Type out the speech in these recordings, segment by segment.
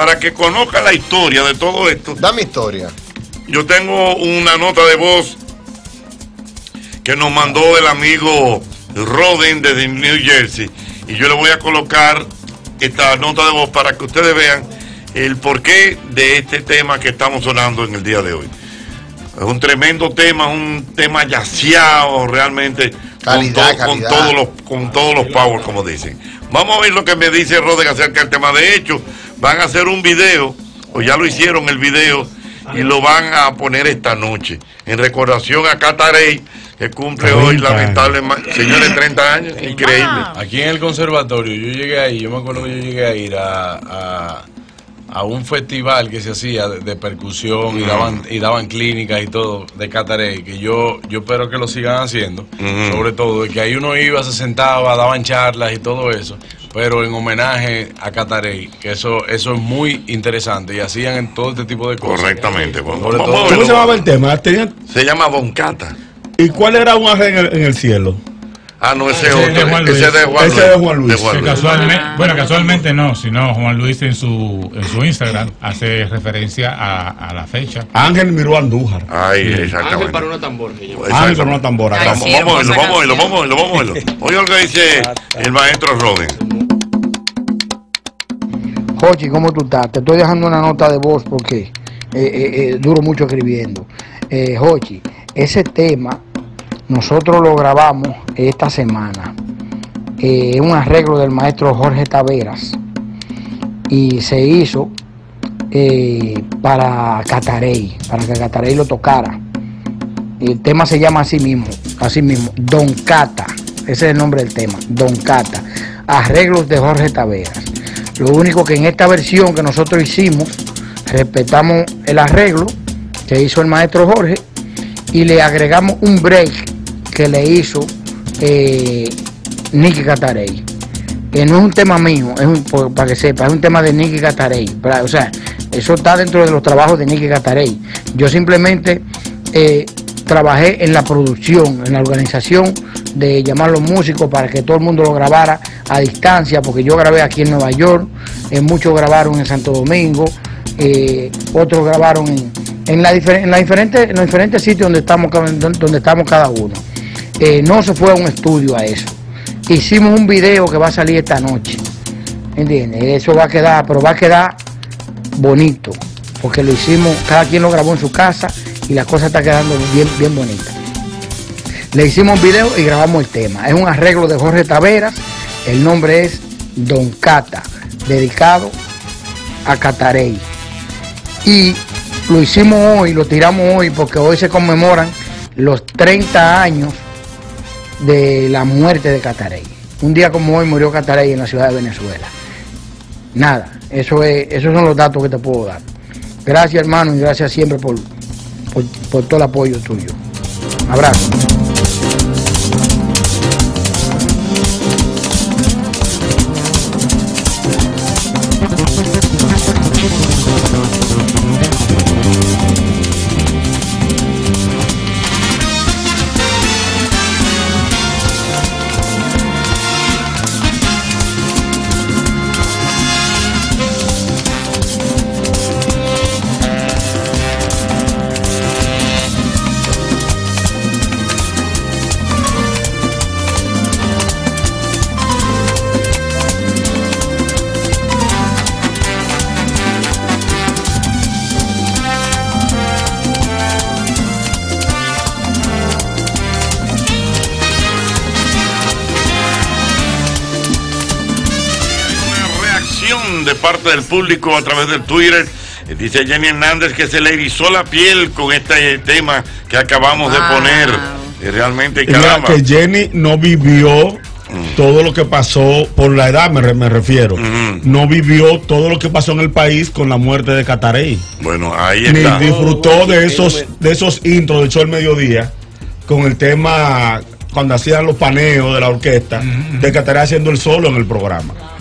para que conozcan la historia de todo esto. Dame historia. Yo tengo una nota de voz que nos mandó el amigo Roden desde New Jersey, y yo le voy a colocar esta nota de voz para que ustedes vean el porqué de este tema que estamos sonando en el día de hoy. Es un tremendo tema, un tema yaceado realmente, calidad. Con todos los powers, como dicen. Vamos a ver lo que me dice Roden acerca del tema. De hecho, van a hacer un video, o ya lo hicieron el video, y lo van a poner esta noche, en recordación a Catarey, que cumple hoy, lamentablemente, señores, 30 años, increíble. Aquí en el conservatorio, yo llegué ahí, yo me acuerdo que yo llegué a ir a un festival que se hacía de percusión y daban clínicas y todo de Catarey, que yo espero que lo sigan haciendo, sobre todo, de que ahí uno iba, se sentaba, daban charlas y todo eso, pero en homenaje a Catarey, que eso es muy interesante, y hacían en todo este tipo de cosas. Correctamente. ¿Cómo se llamaba el tema? Se llama Don Cata. ¿Y cuál era un ángel en el cielo? Ah, no, ese otro. Ese es de Juan Luis. Casualmente no, sino Juan Luis en su Instagram hace referencia a la fecha. Ángel miró a Andújar. Ay, exactamente. Ángel para una tambora. Ángel para una tambora. Vamos a verlo. Oye lo que dice el maestro Roden. Jochi, ¿cómo tú estás? Te estoy dejando una nota de voz porque duro mucho escribiendo. Jochi, ese tema nosotros lo grabamos esta semana. Un arreglo del maestro Jorge Taveras. Y se hizo para Catarey, para que Catarey lo tocara. El tema se llama así mismo, Don Cata. Ese es el nombre del tema, Don Cata. Arreglos de Jorge Taveras. Lo único que en esta versión que nosotros hicimos, respetamos el arreglo que hizo el maestro Jorge y le agregamos un break que le hizo Nicky Catarey. No es un tema mío, para que sepa, es un tema de Nicky Catarey. O sea, eso está dentro de los trabajos de Nicky Catarey. Yo simplemente trabajé en la producción, en la organización de llamar a los músicos para que todo el mundo lo grabara a distancia, porque yo grabé aquí en Nueva York, muchos grabaron en Santo Domingo, otros grabaron en los diferentes sitios donde estamos cada uno. No se fue a un estudio a eso. Hicimos un video que va a salir esta noche, ¿entiendes? Eso va a quedar, pero va a quedar bonito, porque lo hicimos, cada quien lo grabó en su casa y la cosa está quedando bien bonita. Le hicimos un video y grabamos el tema. Es un arreglo de Jorge Taveras, el nombre es Don Cata, dedicado a Catarey. Y lo hicimos hoy, lo tiramos hoy, porque hoy se conmemoran los 30 años de la muerte de Catarey. Un día como hoy murió Catarey en la ciudad de Venezuela. Nada, esos son los datos que te puedo dar. Gracias, hermano, y gracias siempre por todo el apoyo tuyo. Abrazo. De parte del público a través del Twitter, dice Jenny Hernández que se le erizó la piel con este tema que acabamos de poner. Realmente, caramba. Que Jenny no vivió todo lo que pasó, por la edad me refiero, no vivió todo lo que pasó en el país con la muerte de Catarey. Bueno, ahí está. Ni disfrutó de esos intros del show del mediodía con el tema cuando hacían los paneos de la orquesta de Catarey haciendo el solo en el programa.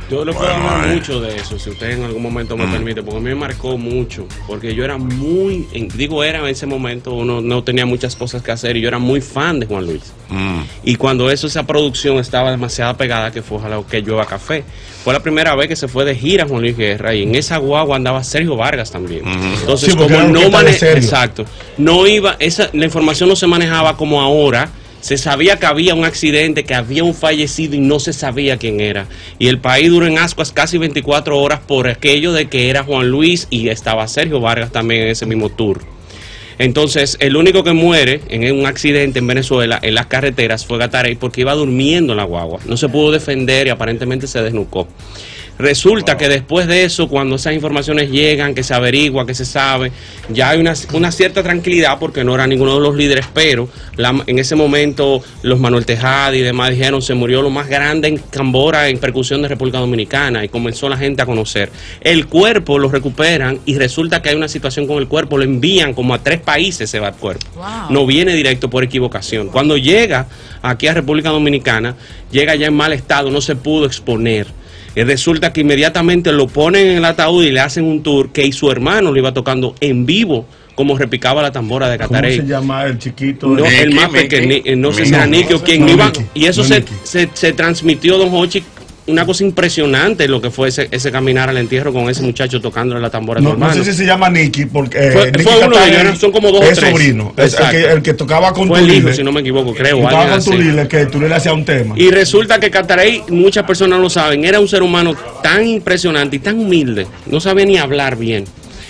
Yo le puedo hablar mucho de eso, si usted en algún momento me permite, porque a mí me marcó mucho, porque yo era muy, en ese momento uno no tenía muchas cosas que hacer y yo era muy fan de Juan Luis. Y cuando esa producción estaba demasiado pegada, que fue ojalá que llueva café, fue la primera vez que se fue de gira Juan Luis Guerra y en esa guagua andaba Sergio Vargas también. Entonces, sí, como no exacto, no iba, la información no se manejaba como ahora. Se sabía que había un accidente, que había un fallecido y no se sabía quién era. Y el país duró en ascuas casi 24 horas por aquello de que era Juan Luis y estaba Sergio Vargas también en ese mismo tour. Entonces, el único que muere en un accidente en Venezuela, en las carreteras, fue Gatarey porque iba durmiendo en la guagua. No se pudo defender y aparentemente se desnucó. Resulta que después de eso, cuando esas informaciones llegan, que se averigua, que se sabe, ya hay una cierta tranquilidad porque no era ninguno de los líderes, pero en ese momento los Manuel Tejada y demás dijeron, se murió lo más grande en Cambora en percusión de República Dominicana, y comenzó la gente a conocer. El cuerpo lo recuperan y resulta que hay una situación con el cuerpo, lo envían como a 3 países, se va el cuerpo. No viene directo por equivocación. Cuando llega aquí a República Dominicana, llega ya en mal estado, no se pudo exponer. Y resulta que inmediatamente lo ponen en el ataúd y le hacen un tour que su hermano lo iba tocando en vivo, como repicaba la tambora de Gatarey. ¿Cómo se llama el chiquito? No, el más pequeño, no sé si era Nicky o quién iba. Y eso se transmitió, don Jochi, una cosa impresionante lo que fue ese caminar al entierro con ese muchacho tocándole la tambora a su hermano. No sé si se llama Nicky, porque fue uno de ellos, son como 2 o 3. Es sobrino, el que tocaba con fue el hijo, si no me equivoco, creo. Tocaba con Tulile, que Tulile le hacía un tema. Y resulta que Gatarey, muchas personas lo saben, era un ser humano tan impresionante y tan humilde, no sabía ni hablar bien.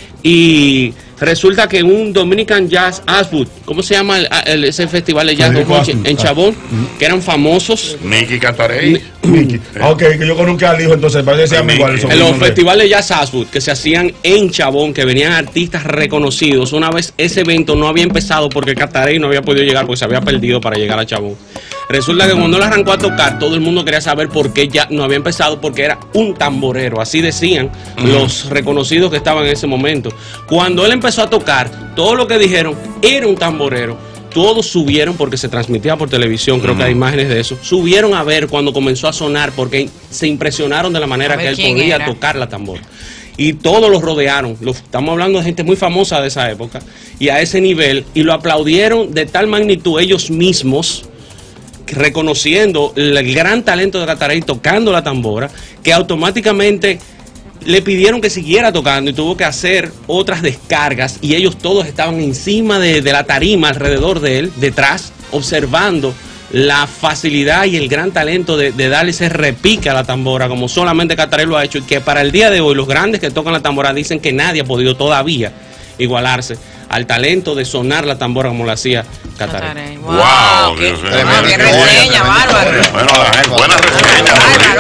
Y resulta que un Dominican Jazz Ashwood, ¿cómo se llama ese festival de jazz en Chabón? Que eran famosos. Nicky Gatarey. Ok, que yo conozco al hijo, entonces parece que se llama igual. En los festivales de jazz Ashwood que se hacían en Chabón, que venían artistas reconocidos. Una vez ese evento no había empezado porque Gatarey no había podido llegar porque se había perdido para llegar a Chabón. Resulta que cuando él arrancó a tocar, todo el mundo quería saber por qué ya no había empezado, porque era un tamborero, así decían los reconocidos que estaban en ese momento. Cuando él empezó a tocar, todo lo que dijeron era un tamborero. Todos subieron porque se transmitía por televisión, creo que hay imágenes de eso. Subieron a ver cuando comenzó a sonar porque se impresionaron de la manera que él podía tocar la tambora. Y todos los rodearon. Estamos hablando de gente muy famosa de esa época y a ese nivel, y lo aplaudieron de tal magnitud ellos mismos, reconociendo el gran talento de Gatarey tocando la tambora, que automáticamente le pidieron que siguiera tocando y tuvo que hacer otras descargas, y ellos todos estaban encima de la tarima alrededor de él, detrás, observando la facilidad y el gran talento de darle ese repique a la tambora como solamente Gatarey lo ha hecho, y que para el día de hoy los grandes que tocan la tambora dicen que nadie ha podido todavía igualarse al talento de sonar la tambora como lo hacía Gatarey. ¡Wow! ¡Qué reseña, bárbaro! Bueno, buena reseña.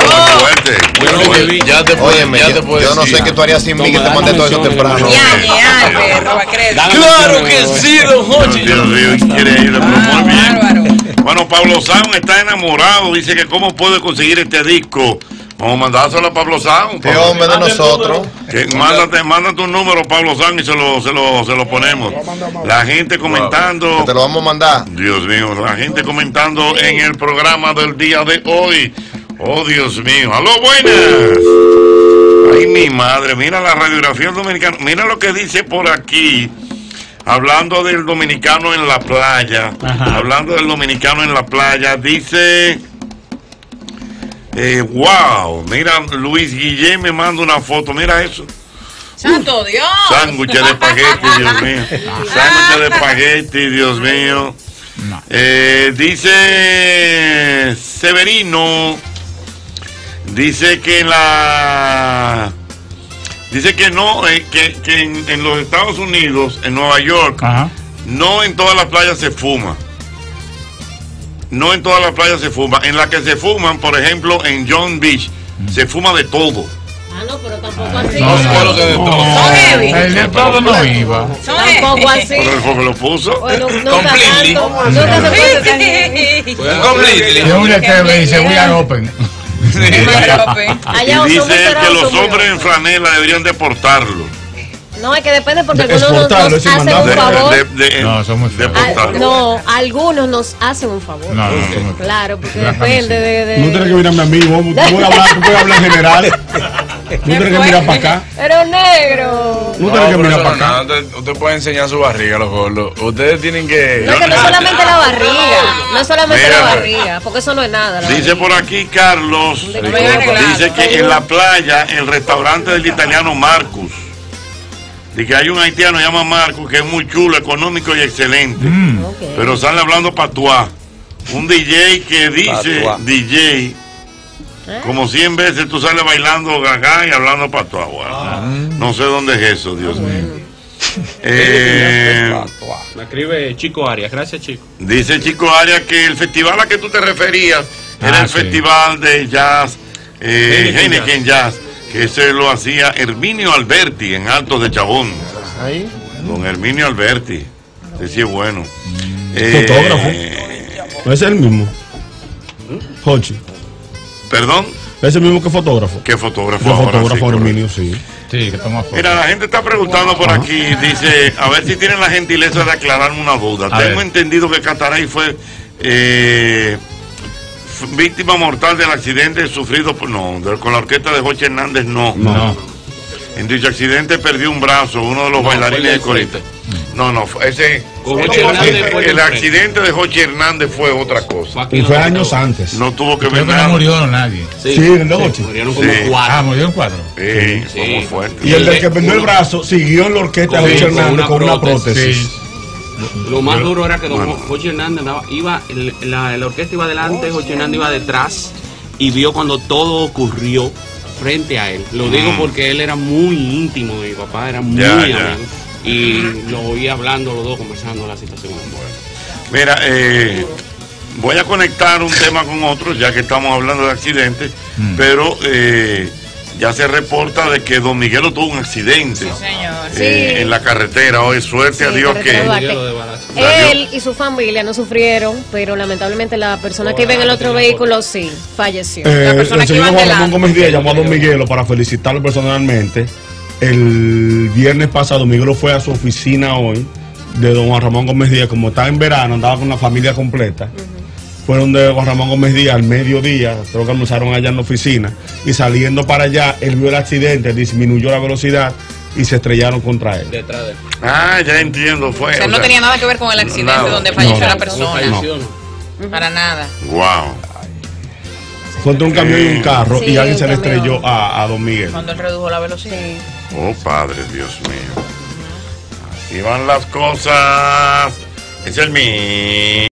Yo no sé qué tú harías sin mí, que te mandé todo eso temprano. ¡Claro que sí, don Jochi! Dios mío, increíble, pero muy bien. Bueno, Pablo Sound está enamorado, dice que cómo puede conseguir este disco. Vamos a mandárselo a Pablo Sound. Qué hombre de nosotros. Manda tu número, Pablo Sound, y se lo ponemos. La gente comentando. Te lo vamos a mandar. Dios mío, la gente comentando en el programa del día de hoy. Oh, Dios mío. ¡Aló, buenas! Ay, mi madre, mira la radiografía dominicana. Mira lo que dice por aquí. Hablando del dominicano en la playa. Hablando del dominicano en la playa. Dice... wow, mira, Luis Guillén me manda una foto, mira eso. ¡Santo Dios! Sándwich de espagueti, Dios mío. Sándwich de espagueti, Dios mío. Dice Severino, dice que dice que no, que en los Estados Unidos, en Nueva York, no en todas las playas se fuma. No en todas las playas se fuma. En las que se fuman, por ejemplo, en John Beach, se fuma de todo. No, pero tampoco así. No, solo que de todo. El de todo no iba. Tampoco así. Pero el foco lo puso. Bueno, completely. Completely. Yo una que me dice, we are open. Y dice que los hombres en franela deberían deportarlo. No, es que depende porque De algunos nos exportarlo, es hacen un mandable. favor. No, son muy feos. No, algunos nos hacen un favor. No, no, son muy feos. Claro, porque Déjame depende de... No tienes que mirarme a mí, tú puedes hablar en general. No tienes que mirar para acá. Pero negro. No tienes que pero mirar eso para no, acá. nada, usted puede enseñar su barriga, los gordos. Ustedes tienen que... No, que no es solamente la barriga. No es solamente Mira, la barriga, porque eso no es nada. la Dice por aquí Carlos, barriga. No me arreglar. dice que en la playa, el restaurante del italiano Marcus, dice que hay un haitiano que se llama Marcus, que es muy chulo, económico y excelente, Ok. pero sale hablando patuá. Un DJ que dice, Patuá. DJ, como 100 veces tú sales bailando gaga y hablando patuá. Bueno, no sé dónde es eso, Dios mío. Me escribe Chico Arias. Gracias, Chico. Dice Chico Arias que el festival a que tú te referías era el sí. festival de jazz, Heineken Heineken Jazz, que ese lo hacía Herminio Alberti en Altos de Chabón. Ahí. Don Herminio Alberti, ese sí es bueno. Fotógrafo. Ese es el mismo. Hochi. Perdón, Ese es el mismo que fotógrafo. ¿qué fotógrafo? Yo ahora? fotógrafo Sí, Herminio, sí. Sí, que toma fotos. Mira, la gente está preguntando por aquí, dice, a ver si tienen la gentileza de aclararme una duda. A Tengo ver. entendido que Cataray fue víctima mortal del accidente sufrido por, con la orquesta de Joche Hernández, no. No. En dicho accidente perdió un brazo, uno de los bailarines de corista. No, ese Con Joche Hernández fue el el accidente de Joche Hernández fue otra cosa. Y fue años antes. No tuvo que ver Creo que no nada. murió nadie. Sí, el de Hochi. Murieron como Sí. 4. Ah, murió en 4. Sí, fue muy fuerte. Y el del que perdió el brazo siguió en la orquesta de Sí, Jochi con Hernández una con una prótesis. prótesis. Lo más duro era que don Bueno. Joche Hernández la orquesta iba adelante, Joche Hernández iba detrás y vio cuando todo ocurrió frente a él. Lo digo porque él era muy íntimo de mi papá, era muy Ya, amigo. ya. Y lo oía hablando los dos, conversando la situación. Mira, voy a conectar un tema con otro, ya que estamos hablando de accidentes, pero ya se reporta de que Don Miguelo tuvo un accidente en la carretera. Hoy, suerte a Sí, Dios carretera que... Duarte. Él y su familia no sufrieron, pero lamentablemente la persona que iba en el otro vehículo sí falleció. La persona El que iba señor Juan Ramón delante. Gómez Díaz llamó a Don Miguelo para felicitarlo personalmente. El viernes pasado, Miguelo fue a su oficina hoy de Don Juan Ramón Gómez Díaz. Como estaba en verano, andaba con la familia completa. Fueron de Juan Ramón Gómez Díaz al mediodía, creo que almorzaron allá en la oficina. Y saliendo para allá, él vio el accidente, disminuyó la velocidad y se estrellaron contra él. Detrás de él. Ah, ya entiendo, fue... O sea, no tenía nada que ver con el accidente nada. donde falleció No. la persona. Falleció, ¿no? Para nada. Wow. Fue entre un camión y un carro Sí, y alguien se le un camión. estrelló a Don Miguel. Cuando él redujo la velocidad. Oh, Padre, Dios mío. Así van las cosas. Es el mío.